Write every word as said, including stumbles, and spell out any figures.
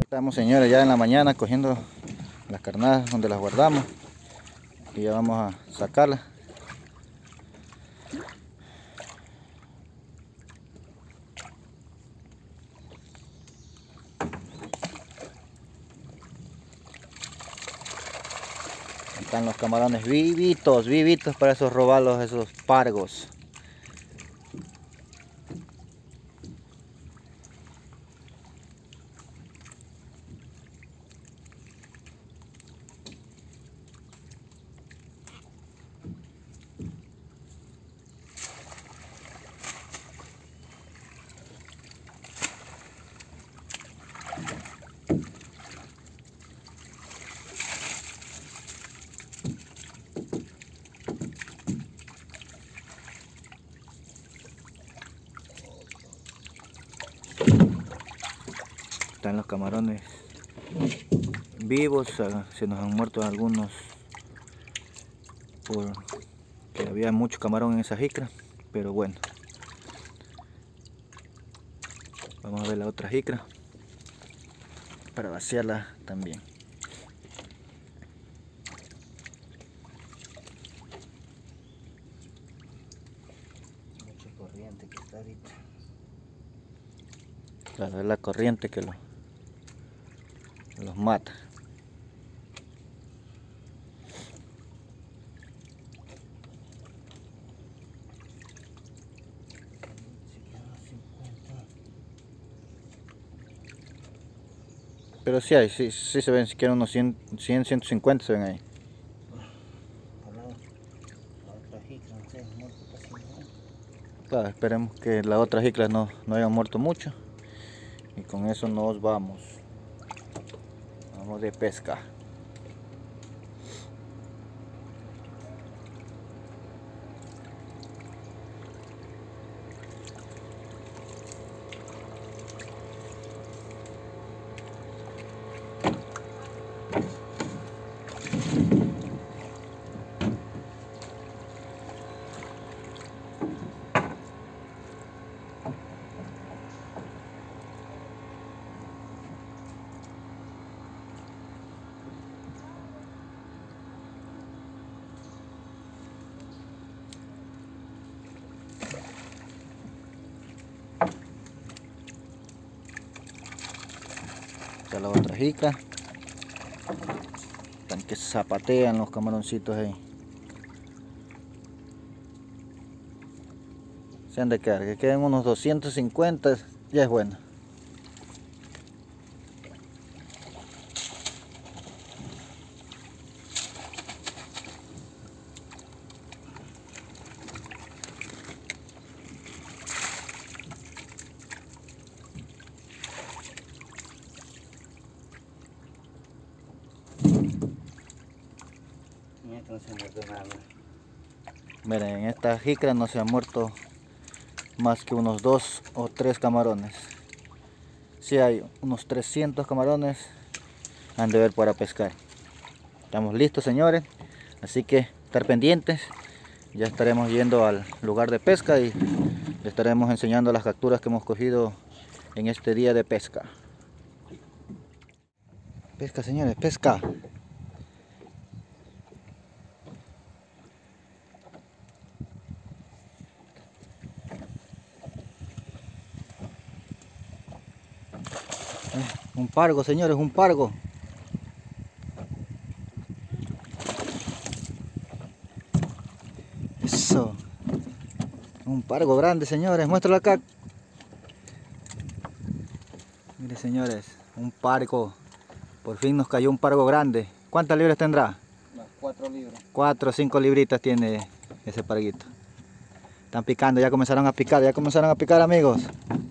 Estamos, señores, ya en la mañana cogiendo las carnadas donde las guardamos y ya vamos a sacarlas. Están los camarones vivitos, vivitos para esos robalos, esos pargos. Están los camarones vivos, se nos han muerto algunos porque había mucho camarón en esa jicra, pero bueno, vamos a ver la otra jicra para vaciarla también. Mucha corriente que está ahorita. Claro, es la corriente que lo los mata. Pero sí hay, sí, sí se ven, siquiera unos cien, cien, ciento cincuenta se ven ahí. Claro, esperemos que las otras jicras no, no hayan muerto mucho. Y con eso nos vamos. Vamos de pesca. Está la otra jica. Están que zapatean los camaroncitos ahí. Se han de quedar, que queden unos doscientos cincuenta, ya es bueno. No se muerto nada. Miren, en esta jicra no se han muerto más que unos dos o tres camarones. Si sí hay unos trescientos camarones, han de ver para pescar. Estamos listos, señores, así que estar pendientes. Ya estaremos yendo al lugar de pesca y les estaremos enseñando las capturas que hemos cogido en este día de pesca. Pesca, señores, pesca. Un pargo, señores, un pargo. Eso. Un pargo grande, señores. Muéstralo acá. Miren, señores, un pargo. Por fin nos cayó un pargo grande. ¿Cuántas libras tendrá? Cuatro libras. Cuatro o cinco libritas tiene ese parguito. Están picando, ya comenzaron a picar, ya comenzaron a picar, amigos.